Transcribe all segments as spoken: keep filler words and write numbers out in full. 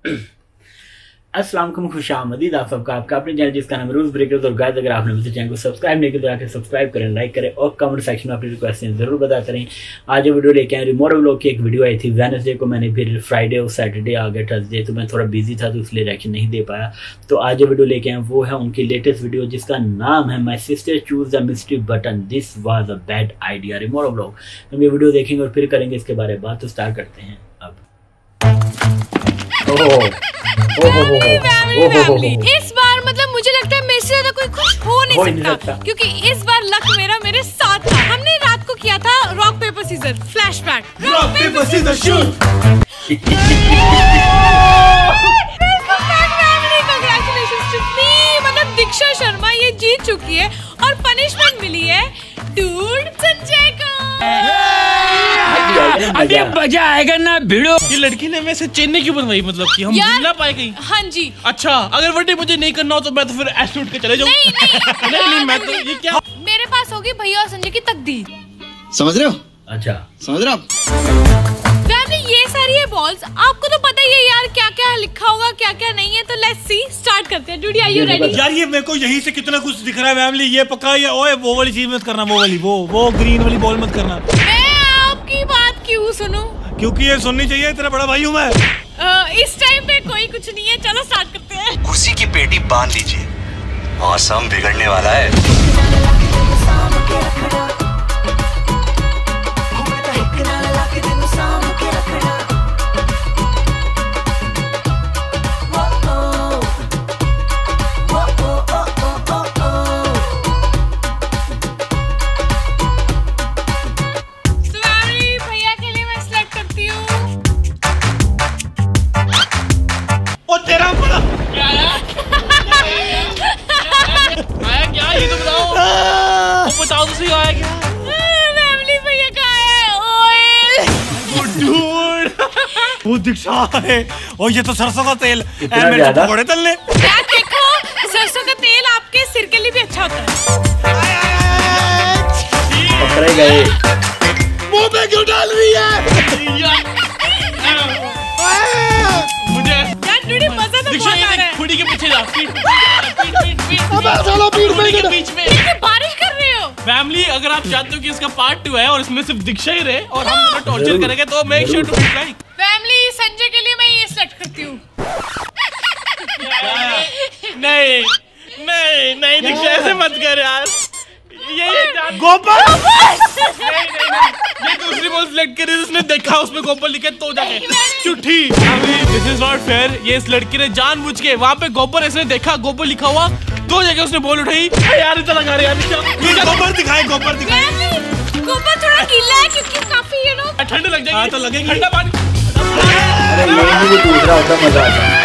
अस्सलाम वालेकुम, खुशामदीद आप सबका आपका अपने चैनल जिसका नाम रूल्स ब्रेकर्स। और गाइस अगर आपने मुझे चैनल को सब्सक्राइब नहीं किया तो आके सब्सक्राइब करें, लाइक करें और कमेंट सेक्शन में अपनी रिक्वेस्ट जरूर बताते रहें। आज वीडियो लेके आए रिमोट व्लॉग की एक वीडियो आई थी वेडनेसडे को, मैंने फिर फ्राइडे और सैटरडे आ गया थर्सडे, तो मैं थोड़ा बिजी था तो इसलिए रिएक्शन नहीं दे पाया। तो आज जो वीडियो लेके आए वो है उनकी लेटेस्ट वीडियो जिसका नाम है my sister choose the mystery button, this was a bad idea remote vlog. हम ये वीडियो देखेंगे और फिर करेंगे इसके बारे में बात। तो स्टार्ट करते हैं अब। ओह इस बार मतलब मुझे लगता है मेरे से ज्यादा कोई खुश हो नहीं, हो सकता, नहीं सकता क्योंकि इस बार लक मेरा मेरे साथ था। हमने रात को किया था rock paper scissor flashback, rock paper scissor shoot. मतलब दीक्षा शर्मा ये जीत चुकी है और पनिशमेंट मिली है डूड संजय को। अभी मजा आएगा ना भिड़ो। ये लड़की ने वैसे चेन नहीं क्यों बनवाई, मतलब कि हम मिल ना पाए कहीं? हाँ जी। अच्छा, अगर बर्थडे मुझे नहीं करना हो तो मैं तो फिर एस्टूट के चले जाऊँ। नहीं नहीं, नहीं, नहीं मैं तो ये क्या, मेरे पास होगी भैया और संजय की तकदीर। समझ रहे हो? अच्छा समझ रहे हो आप? फैमिली ये सारी है बॉल्स, आपको तो पता ही है यार क्या क्या लिखा होगा क्या क्या नहीं है। तो लेट्स सी, स्टार्ट करते हैं। डूडी आर यू रेडी? यार ये मेरे को यहीं से कितना कुछ दिख रहा है फैमिली, ये पक्का ये ओए वो वाली चीज मत करना, वो वाली वो वो ग्रीन वाली बॉल मत करना। मैं आपकी बात क्यों सुनूं? क्योंकि ये सुननी चाहिए, तेरा बड़ा भाई हूँ मैं। आ, इस टाइम पे कोई कुछ नहीं है, चलो स्टार्ट करते हैं। खुशी की पेटी बांध लीजिए, मौसम बिगड़ने वाला है। बताओ तो सही आया क्या? फैमिली भैया कहाँ है? ओए वो डूड वो दीक्षा है और ये तो सरसों का तेल मेरे पकौड़े तलने। यार देखो, सरसों का तेल आपके सिर के लिए भी अच्छा होता है। पकड़े गए। मुंह पे क्यों डाल रही है? मुझे यार डूडी मजा तो बहुत आ रहा है। खुड़ी के पीछे जा, पीठ पीठ पीठ पीठ अबे चलो पीठ के बीच में बारिश कर रहे हो। फैमिली अगर आप चाहते हो कि इसका पार्ट टू है और इसमें सिर्फ दीक्षा ही रहे और हम दोनों टॉर्चर करेंगे तो make sure to be like. Family Sanjay के लिए मैं ये सेलेक्ट करती हूँ। नहीं नहीं नहीं दीक्षा ऐसे मत कर यार, ये गोपाल ये दूसरी बॉल सिलेक्ट करी, उसने देखा उसमें गोपाल लिखे तो जाके चुट्टी। This is not fair. ये इस लड़की ने जानबूझ के वहाँ पे गोपाल इसने देखा गोपाल लिखा हुआ दो जगह उसने बॉल उठाई। यार इतना लगा रहे यार, गोपाल दिखाए गोपाल दिखाए। गोपाल थोड़ा गीला है क्योंकि काफी यू नो ठंड लग जाएगी। तो लगेगी ठंडा पानी। अरे ये भी दूसरा होता मजा आता।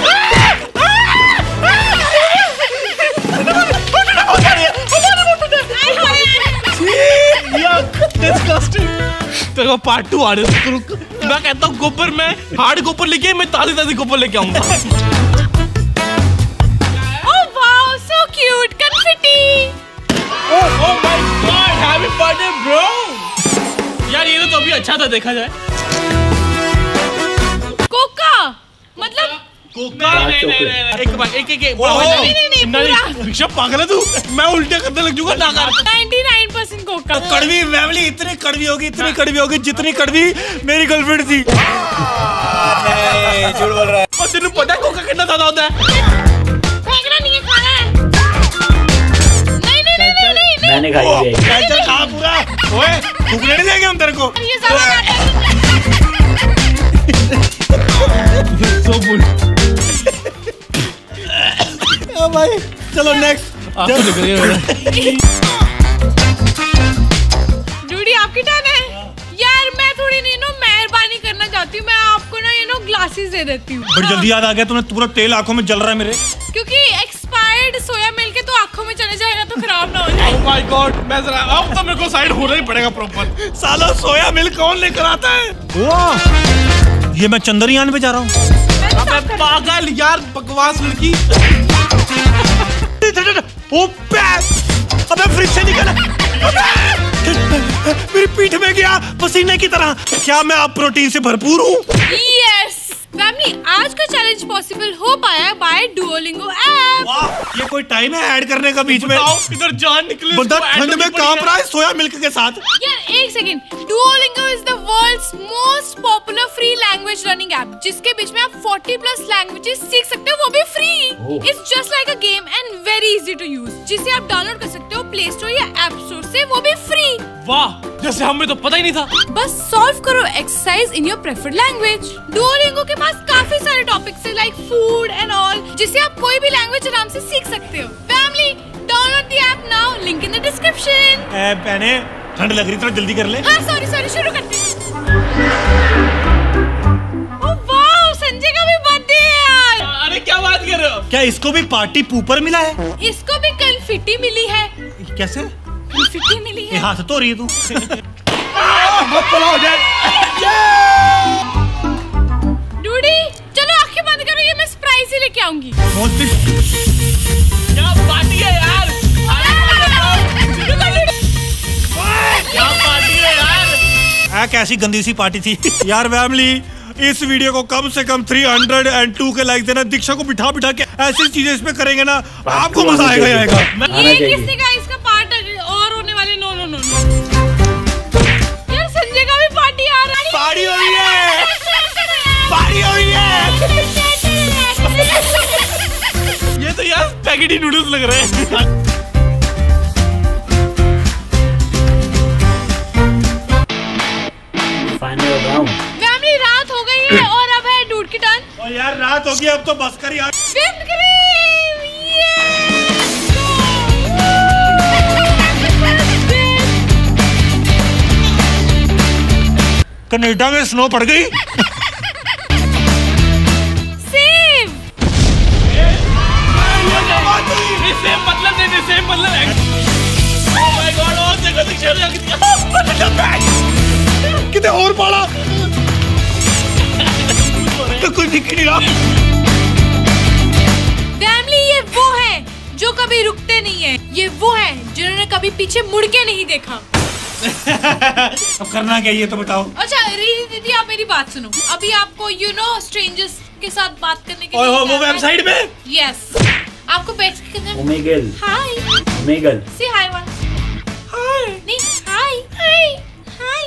तो पार्ट टू आ रहे, मैं कहता हूँ गोबर में हार्ड गोबर लेके मैं ताजी ताजी गोबर लेके आऊंगा। Oh wow so cute confetti. Oh oh my god, happy birthday bro. यार ये तो अभी अच्छा था देखा जाए। कोका मतलब कोका नहीं नहीं नहीं एक बार एक एक नहीं नहीं दीक्षा पागल है तू, मैं उल्टे करने लग जाऊंगा ना कर। निन्यानवे परसेंट कोका। कड़वी फैमिली इतनी कड़वी होगी इतनी कड़वी होगी जितनी कड़वी मेरी गर्लफ्रेंड थी। नहीं झूठ बोल रहा है। और तेनू पता है कोका कितना ज्यादा होता है? फेंकना नहीं है, खाना है। नहीं नहीं नहीं नहीं मैंने खाई है। चल खा पूरा। ओए फूकने नहीं देंगे हम तेरे को। ये ज्यादा सो बुल। भाई चलो नेक्स्ट। डूडी आपकी टर्न है। यार मैं थोड़ी नहीं नो मेहरबानी करना चाहती हूँ, मैं आपको ना ये नो ग्लासेस दे देती हूँ। बड़ी जल्दी याद आ गया, तुम्हें पूरा तेल आंखों में जल रहा है मेरे। क्योंकि एक्सपायर्ड सोया मिल्क तो आंखों में चले जाएगा तो खराब ना हो जाए। Oh my God, मैं जरा अब तो मेरे को साइड होना ही पड़ेगा प्रॉपर। साला सोया मिल्क कौन लेकर आता है? वाह, ये मैं चंद्रयान पे जा रहा हूँ। अबे पागल यार, बकवास लड़की। अबे फ्रिज से निकल, मेरी पीठ में गया पसीने की तरह। क्या मैं अब प्रोटीन से भरपूर हूँ? यस फैमिली, आज का चैलेंज लैंग्वेज पॉसिबल हो पाया बाय डुओलिंगो ऐप। वाह, ये कोई टाइम है ऐड करने का बीच में? इधर जान निकले, बंदा ठंड में कांप रहा है सोया मिल्क के साथ। यार एक second, Duolingo is the world's most popular free language learning app, जिसके बीच में आप चालीस प्लस लैंग्वेजेस सीख सकते हो, वो भी free. It's just like a game and very easy to use, जिसे आप डाउनलोड कर सकते हो प्ले स्टोर या ऐप स्टोर से, वो भी फ्री। वाह, जैसे हमें तो पता ही नहीं था। बस सॉल्व करो exercise in your preferred language. Duolingo के पास काफी सारे टॉपिक्स है लाइक फूड एंड ऑल, जिससे आप कोई भी लैंग्वेज आराम से सीख सकते हो। Family, download the app now, link in the description. ए बहने, ठंड लग रही, थोड़ा जल्दी कर ले। हाँ सॉरी सॉरी, शुरू करते हैं। ओह वाओ, संजय का भी बर्थडे है आज। अरे क्या बात कर रहे हो? क्या इसको भी पार्टी पूपर मिला है? इसको भी कन्फिटी मिली है। कैसे? कन्फिटी मिली है। हाथ तो रही है तू। डूडी, चलो आंखें बंद करो, ये मैं सरप्राइज ही लेके आऊंगी। क्या पार्टी है यार? क्या पार्टी है यार? आ, कैसी गंदी सी पार्टी थी यार। फैमिली, इस वीडियो को कम से कम तीन सौ दो के लाइक देना। दीक्षा को बिठा बिठा के ऐसी चीजें इसमें करेंगे ना, आपको मजा आएगा ही आएगा। ये किसने कहा इसका पार्ट और होने वाले? नो नो नो नो यार, संजय का भी पार्टी आ रहा है। पार्टी हो रही है, पार्टी हो रही है। ये तो यार स्पैगेटी नूडल्स लग रहे हैं। फैमिली, रात हो गई है और अब है डूड की टर्न। और यार रात होगी, अब तो बस कर यार। व्हिप्ड क्रीम, कनाडा में स्नो पड़ गई। सेव, सेम मतलब नहीं, सेम मतलब है। ओह माय गॉड, और देखो दीक्षा ने कितने और पाला तो कुछ दिख नहीं रहा। फैमिली, ये वो है जो कभी रुकते नहीं है, ये वो है जिन्होंने कभी पीछे मुड़ के नहीं देखा। अब करना क्या, ये तो बताओ। अच्छा रीति दीदी, आप मेरी बात सुनो। अभी आपको यू नो स्ट्रेंजर्स के साथ बात करने के ओए लिए हो, वो वेबसाइट में। यस, आपको बैठ के करना। ओमेगल, हाय ओमेगल, से हाय वन। हाय नहीं, हाय हाय हाय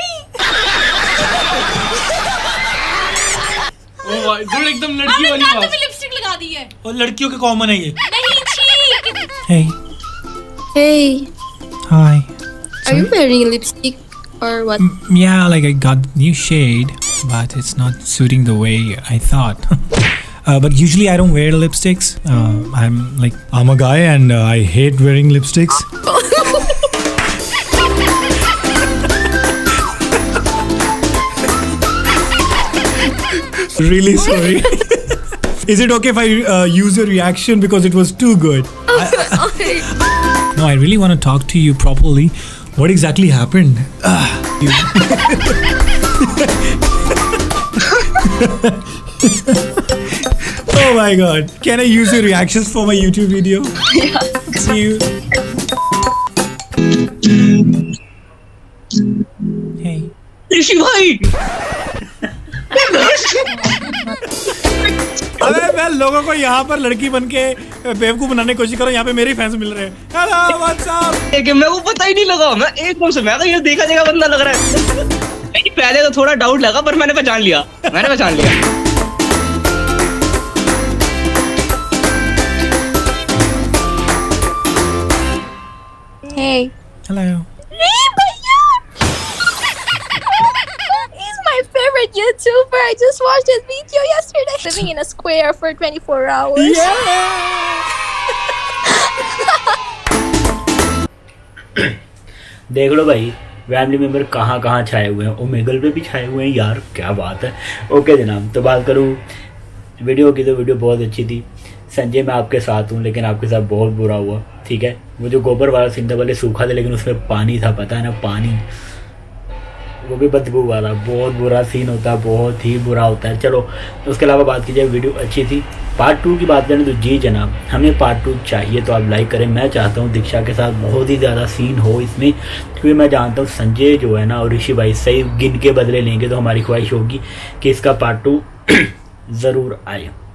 ओह माय गॉड, एकदम लड़की आपने वाली दांतों बात। में लिपस्टिक लगा दी है। और लड़कियों के कॉमन है ये। नहीं छी। Hey. Hey, Hi. are you wearing lipstick or what? Mm, Yeah, like I got new shade, but it's not suiting the way I thought. uh, but usually I don't wear lipsticks. Uh, I'm like I'm a guy and uh, I hate wearing lipsticks. Really sorry. Is it okay if I uh, use your reaction because it was too good? Okay. No, I really want to talk to you properly. What exactly happened? Ah, you- oh my god. Can I use your reactions for my YouTube video? Yeah. See you. Hey. ऋषि भाई, अबे मैं लोगों को यहाँ पर लड़की बन के बेवकूफ बनाने की कोशिश करो, यहाँ पे मेरे फैंस मिल रहे हैं। Hello what's up. मेरे को पता ही नहीं लगा, मैं एकदम से मैं तो ये देखा देखा बंदा लग रहा है। नहीं, पहले तो थोड़ा डाउट लगा, पर मैंने पहचान लिया, मैंने पहचान लिया। Hey. Hello. He's my favorite YouTuber. I just watched his video yesterday. Living in a square for twenty-four hours. देख लो भाई, फैमिली मेंबर कहाँ कहाँ छाए हुए हैं। ओमेगल पे भी छाए हुए हैं यार, क्या बात है। ओके जनाब, तो बात करूँ वीडियो की, तो वीडियो बहुत अच्छी थी। संजय मैं आपके साथ हूँ, लेकिन आपके साथ बहुत बुरा हुआ, ठीक है। वो जो गोबर वाला सीन था, भले सूखा था लेकिन उसमें पानी था, पता है ना, पानी, वो भी बदबू वाला, बहुत बुरा सीन होता है, बहुत ही बुरा होता है। चलो उसके अलावा बात की जाए, वीडियो अच्छी थी। पार्ट टू की बात करें तो जी जनाब, हमें पार्ट टू चाहिए, तो आप लाइक करें। मैं चाहता हूँ दीक्षा के साथ बहुत ही ज़्यादा सीन हो इसमें, क्योंकि मैं जानता हूँ संजय जो है ना और ऋषि भाई सही गिन के बदले लेंगे, तो हमारी ख्वाहिश होगी कि इसका पार्ट टू ज़रूर आए।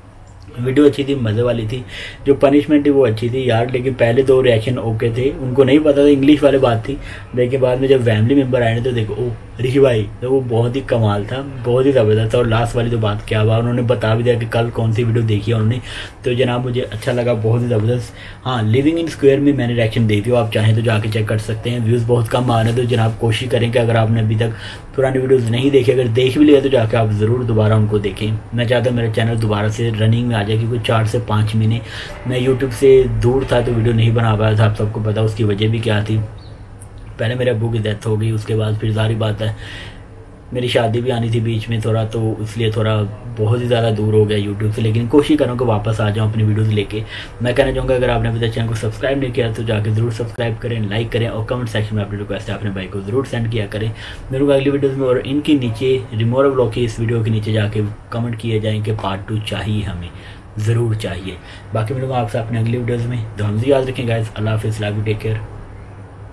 वीडियो अच्छी थी, मज़े वाली थी, जो पनिशमेंट थी वो अच्छी थी यार। लेकिन पहले दो रिएक्शन ओके थे, उनको नहीं पता था इंग्लिश वाली बात थी। लेकिन बाद में जब फैमिली मेम्बर आए तो देखो ओ ऋषि भाई, तो वो बहुत ही कमाल था, बहुत ही ज़बरदस्त था। और लास्ट वाली तो बात क्या हुआ, उन्होंने बता भी दिया कि कल कौन सी वीडियो देखी है उन्होंने, तो जनाब मुझे अच्छा लगा, बहुत ही ज़बरदस्त। हाँ, लिविंग इन स्क्वायर में मैंने रिएक्शन दे दी, आप चाहें तो जाके चेक कर सकते हैं। व्यूज़ बहुत कम आ रहे हैं, तो जनाब कोशिश करें कि अगर आपने अभी तक पुरानी वीडियोज़ नहीं देखी, अगर देख भी लिया तो जाके आप ज़रूर दोबारा उनको देखें। मैं चाहता हूँ मेरा चैनल दोबारा से रनिंग में आ जाए, क्योंकि चार से पाँच महीने मैं यूट्यूब से दूर था तो वीडियो नहीं बना पाया था। आप सबको पता उसकी वजह भी क्या थी, पहले मेरे अब्बू की डेथ हो गई, उसके बाद फिर सारी बात है मेरी शादी भी आनी थी बीच में थोड़ा, तो इसलिए थोड़ा बहुत ही ज़्यादा दूर हो गया यूट्यूब से। लेकिन कोशिश करूँ कि वापस आ जाऊँ अपनी वीडियोस लेके। मैं कहना चाहूँगा अगर आपने अभी तक चैनल को सब्सक्राइब नहीं किया तो जाके ज़रूर सब्सक्राइब करें, लाइक करें और कमेंट सेक्शन में अपनी रिक्वेस्ट है अपने भाई को ज़रूर सेंड किया करें मेरे को अगली वीडियोज़ में। और इनके नीचे रिमोरा व्लॉग की इस वीडियो के नीचे जाके कमेंट किए जाएँ कि पार्ट टू चाहिए, हमें ज़रूर चाहिए। बाकी मिलूंगा आपसे अपने अगली वीडियोज़ में। तो हम याद रखें गाइस, अल्लाह हाफिज़, लव यू, टेक केयर।